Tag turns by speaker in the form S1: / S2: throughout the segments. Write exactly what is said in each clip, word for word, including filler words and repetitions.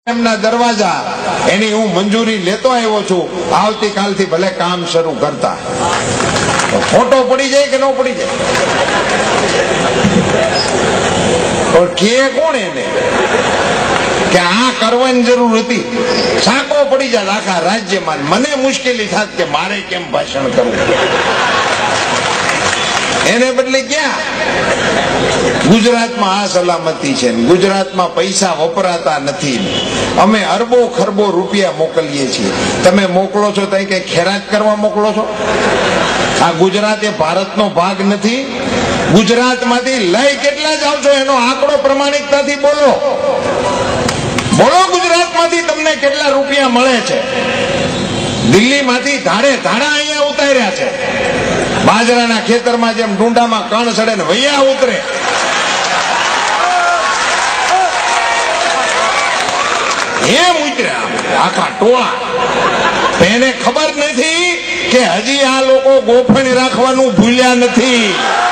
S1: એમના દરવાજા એની હું મંજૂરી લેતો આવ્યો છું, આવતીકાલથી ભલે કામ શરૂ કરતા. ફોટો પડી જાય કે ન પડી જાય? પણ કે કોણ એને કે આ કરવાની જરૂર હતી? સાકો પડી જાય આખા રાજ્યમાં. મને મુશ્કેલી થાત કે મારે કેમ ભાષણ કરવું. એને બદલે ક્યાં ગુજરાતમાં આ સલામતી છે, ગુજરાતમાં પૈસા વપરાતા નથી. અમે અરબો ખરબો રૂપિયા મોકલીએ છીએ. તમે મોકલો છો તો કઈ ખેરાત કરવા મોકલો છો? આ ગુજરાત એ ભારતનો ભાગ નથી. ગુજરાતમાંથી લઈ કેટલા જાવ છો એનો આંકડો પ્રમાણિકતાથી બોલો. બોલો ગુજરાતમાંથી તમને કેટલા રૂપિયા મળે છે? દિલ્હીમાંથી ધાડે ધાડા અહીંયા ઉતાર્યા છે. બાજરાના ખેતરમાં જેમ ડુંડામાં કણ ચડે ને વૈયા ઉતરે. એમ ઉતર્યા આખા ટોળા. એને ખબર નથી કે હજી આ લોકો ગોફણી રાખવાનું ભૂલ્યા નથી.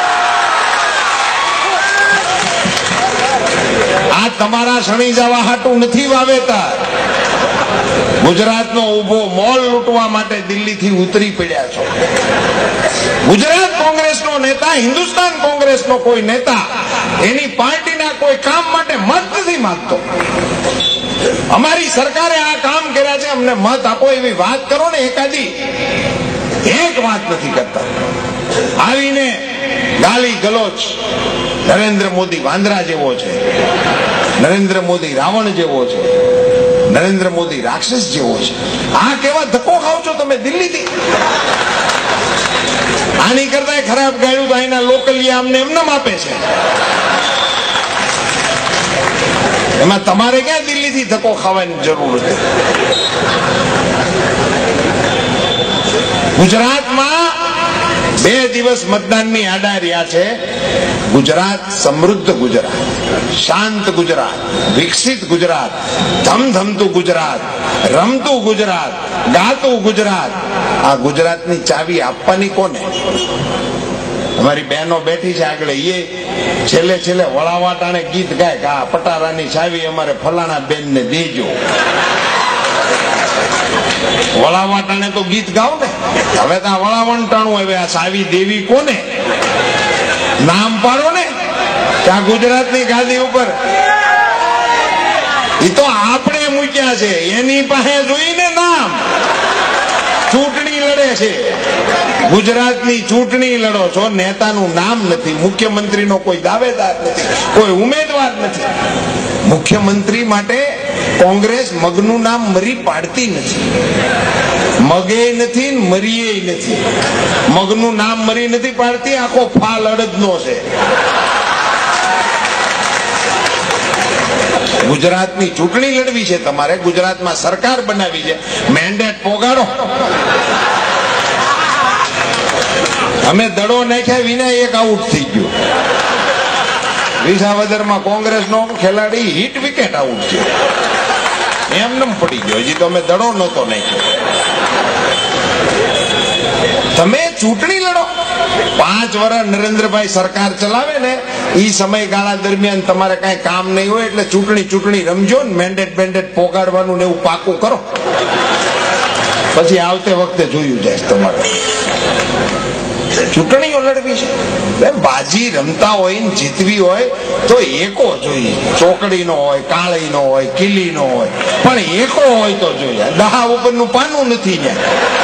S1: આ તમારા શણી જવા હાટું નથી વાવેતર. ગુજરાતનો ઉભો મોલ લૂંટવા માટે દિલ્હીથી ઉતરી પડ્યા છો. ગુજરાત કોંગ્રેસનો નેતા, હિન્દુસ્તાન કોંગ્રેસનો કોઈ નેતા એની પાર્ટીના કોઈ કામ માટે મત નથી માંગતો. અમારી સરકારે આ કામ કર્યા છે, અમને મત આપો એવી વાત કરો ને એકાદી. એક વાત નથી કરતા. આવીને ગાલી ગલોચ. નરેન્દ્ર મોદી વાંદરા જેવો છે, નરેન્દ્ર મોદી રાવણ જેવો છે, નરેન્દ્ર મોદી રાક્ષસ જેવો છે. આ કેવા ધક્કો ખાવ છો તમે દિલ્હીથી? આની કરતા ખરાબ ગાયું તો અહીંના લોકલિયા અમને એમને આપે છે. એમાં તમારે ક્યાં દિલ્હીથી ધક્કો ખાવાની જરૂર છે? ગુજરાતમાં બે દિવસ મતદાનની આડા રહ્યા છે. ગુજરાત સમૃદ્ધ ગુજરાત, શાંત ગુજરાત, વિકસિત ગુજરાત, ધમધમતું ગુજરાત, રમતું ગુજરાત, ગાતું ગુજરાત. આ ગુજરાતની ચાવી આપવાની કોને? અમારી બહેનો બેઠી છે આગળ, એ છેલ્લે છેલ્લે વળાવાટાણે ગીત ગાય કે આ પટારાની ચાવી અમારે ફલાણા બેન ને દેજો. વળાવાટાણે તો ગીત ગાવ ને. હવે તો આ વળાવંટાણું. હવે આ ચાવી દેવી કોને? નામ પાડો ને કે આ ગુજરાતની ગાદી ઉપર. એ તો આપણે મૂક્યા છે, એની પાસે જોઈને નામ. ચૂંટણી લડે છે, ગુજરાતની ચૂંટણી લડો છો, નેતાનું નામ નથી, મુખ્યમંત્રીનો કોઈ દાવેદાર નથી, કોઈ ઉમેદવાર નથી. મુખ્યમંત્રી માટે કોંગ્રેસ મગનું નામ મરી પાડતી નથી. મગે નથી, મરીએ નથી. મગનું નામ મરી નથી પાડતી, આખો ફાલ અડદનો છે. ગુજરાતની ચૂંટણી લડવી છે તમારે, ગુજરાતમાં સરકાર બનાવી છે, મેન્ડેટ પોગાડો. અમે દડો નાખ્યા વિના એક આઉટ થઈ ગયો. વિસાવદરમાં કોંગ્રેસનો ખેલાડી હિટ વિકેટ આઉટ છે, એમને પડી ગયો. હજી તો અમે દડો નતો નાખ્યો. તમે ચૂંટણી લડો. પાંચ વર્ષ નરેન્દ્રભાઈ સરકાર ચલાવે ને એ સમયગાળા દરમિયાન તમારે કઈ કામ નહીં હોય એટલે ચૂંટણી ચૂંટણી રમજો ને મેન્ડેટ બેન્ડેટ પોગાડવાનું ને એવું પાકું કરો. પછી આવતે વખતે જોયું જાય તમારે. ચૂંટણીઓ લડવી છે, બાજી રમતા હોય ને જીતવી હોય તો એકો જોઈએ. ચોકડીનો હોય, કાળીનો હોય, કિલ્લીનો હોય, પણ એકો હોય તો જોઈએ. દહા ઉપરનું પાનું નથી ને.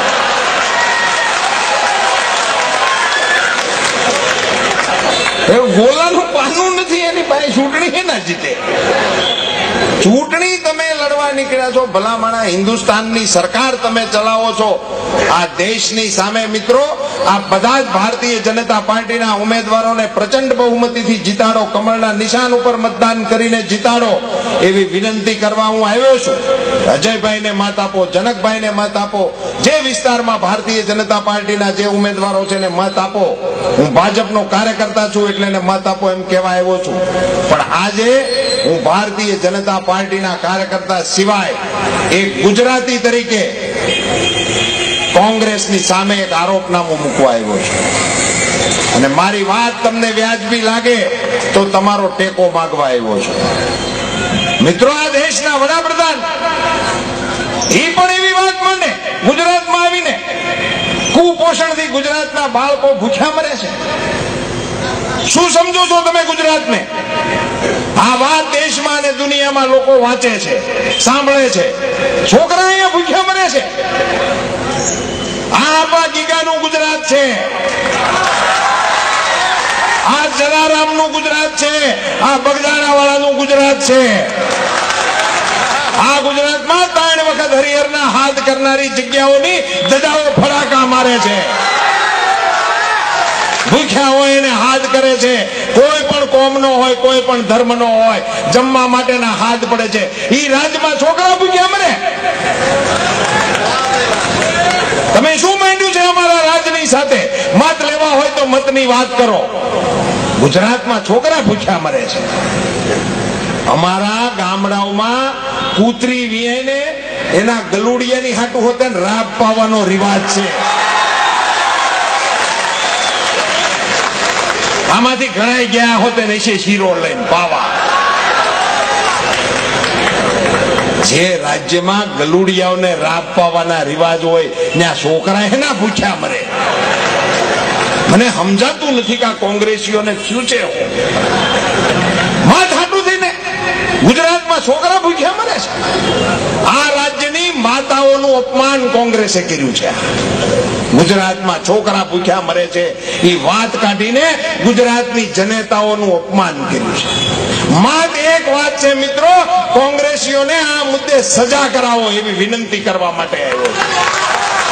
S1: ગોલાનું પાનું નથી એની પાસે. ચૂંટણી છે ના જીતે. ચૂંટણી તમે લડવા નીકળ્યા છો, ભલામણા હિન્દુસ્તાનની સરકાર તમે ચલાવો છો. આ દેશની સામે મિત્રો આ બધા જ ભારતીય જનતા પાર્ટીના ઉમેદવારોને પ્રચંડ બહુમતીથી જીતાડો, કમળના નિશાન ઉપર મતદાન કરીને જીતાડો એવી વિનંતી કરવા હું આવ્યો છું. અજયભાઈને મત આપો, જનકભાઈને મત આપો. જે વિસ્તારમાં ભારતીય જનતા પાર્ટીના જે ઉમેદવારો છે એને મત આપો. હું ભાજપનો કાર્યકર્તા છું એટલે એને મત આપો એમ કહેવા આવ્યો છું. પણ આજે હું ભારતીય જનતા પાર્ટીના કાર્યકર્તા સિવાય એક ગુજરાતી તરીકે કોંગ્રેસની સામે એક આરોપનામું મૂકવા આવ્યો છું. અને મારી વાત તમને વ્યાજબી લાગે તો તમારો ટેકો માંગવા આવ્યો છું. મિત્રો, આ દેશના વડાપ્રધાન એ પણ એવી વાત માંડે ગુજરાતમાં આવીને કુપોષણથી ગુજરાતના બાળકો ભૂખ્યા મરે છે. શું સમજો છો તમે ગુજરાતને? આ વાત દેશમાં અને દુનિયામાં લોકો વાંચે છે, સાંભળે છે. છોકરા અહીંયા ભૂખ્યા મરે છે. આ આપણા ગીગાનું ગુજરાત છે, આ જલારામનું ગુજરાત છે, આ બગદાણા વાળાનું ગુજરાત છે. આ ગુજરાતમાં ત્રણ વખત હરિહરના હાથ કરનારી જગ્યાઓની ધજાઓ ફડાકા મારે છે. ભૂખ્યા હોય એને હાથ કરે છે. કોઈ પણ કોમનો હોય, કોઈ પણ ધર્મનો હોય, જમવા માટેના હાથ પડે છે. એ રાજ્યમાં છોકરા ભૂખ્યા મરે. તમે શું માંડ્યું છે અમારા રાજની સાથે? મત લેવા હોય તો મતની વાત કરો. ગુજરાતમાં છોકરા ભૂખ્યા મરે છે. અમારા ગામડાઓમાં કૂતરી વિયાઈને એના ગલુડિયાની હાટુ હોતે રાબ પાવાનો રિવાજ છે. આમાંથી ઘણા ગયા હોતે નીચે શીરો લઈને પાવા. જે રાજ્યમાં ગલુડિયાઓને રાબ પાવાના રિવાજ હોય ત્યાં છોકરા એના ભૂખ્યા મરે. મને સમજાતું નથી કે આ કોંગ્રેસીઓને શું છે. મત હાટું થઈને ગુજરાતમાં છોકરા ભૂખ્યા મરે છે. આ રાજ્યની માતાઓનું અપમાન કોંગ્રેસે કર્યું છે. ગુજરાતમાં છોકરા ભૂખ્યા મરે છે એ વાત કાઢીને ગુજરાતની જનતાઓનું અપમાન કર્યું છે. માત્ર એક વાત છે મિત્રો, કોંગ્રેસીઓને આ મુદ્દે સજા કરાવો એવી વિનંતી કરવા માટે આવ્યો છે.